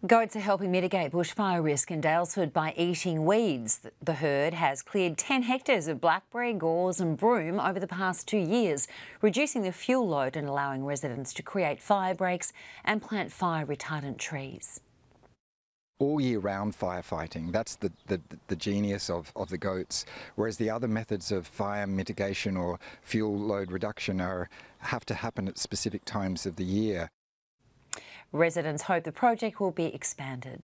Goats are helping mitigate bushfire risk in Daylesford by eating weeds. The herd has cleared 10 hectares of blackberry, gorse and broom over the past 2 years, reducing the fuel load and allowing residents to create fire breaks and plant fire retardant trees. All year round firefighting, that's the genius of the goats, whereas the other methods of fire mitigation or fuel load reduction have to happen at specific times of the year. Residents hope the project will be expanded.